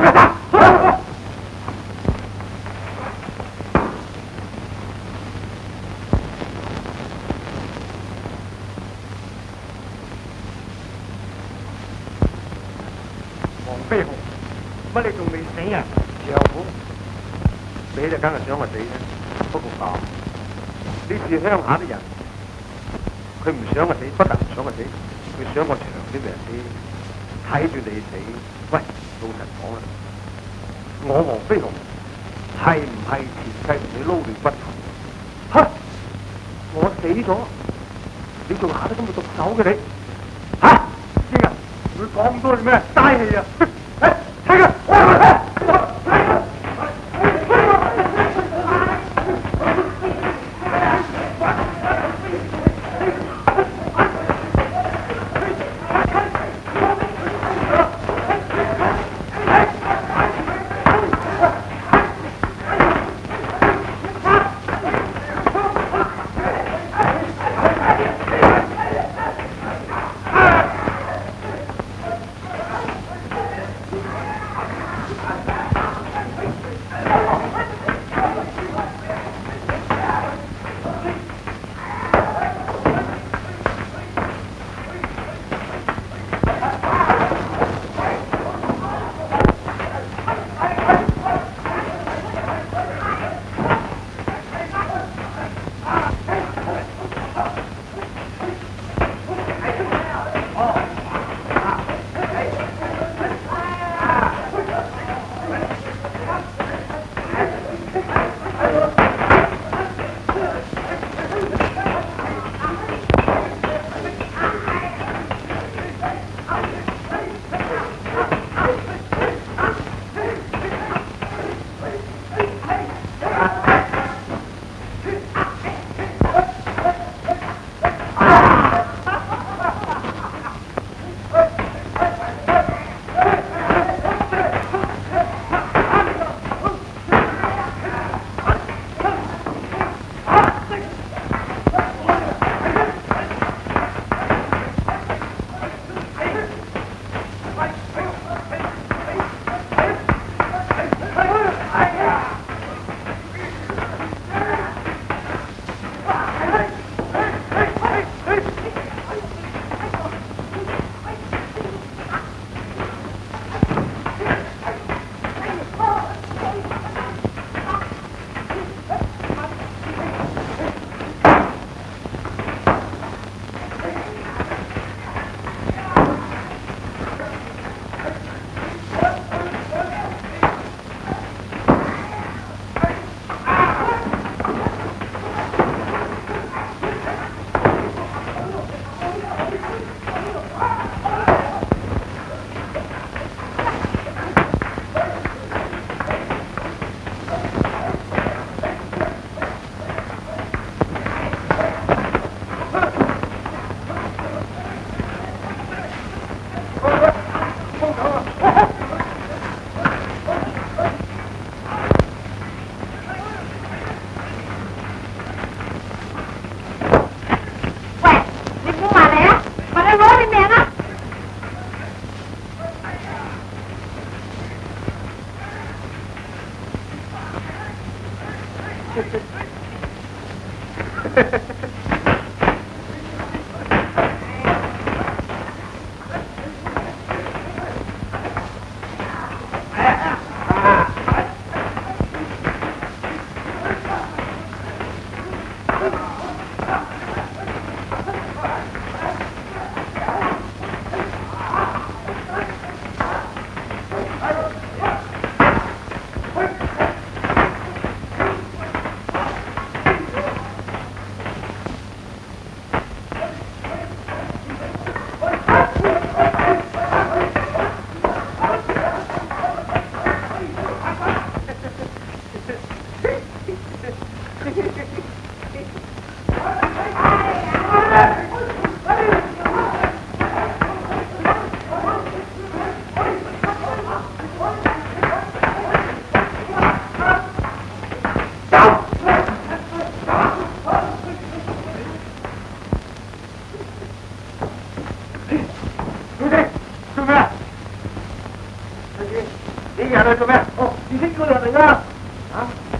干啥？黃飛鴻，乜你仲未死啊？丈夫，死就梗係想我死啫。不過咁，呢次鄉下啲人，佢唔想我死，不但唔想我死，佢想我長啲命死，睇住你死。喂，老實講啦，我黃飛鴻係唔係前世同你撈亂不同？嚇！我死咗，你仲下得咁嘅毒手嘅你？嚇！知啊！佢講咁多做咩？嘥氣啊！誒，睇佢！ 你行嚟做咩？哦，你識叫人嚟㗎？啊？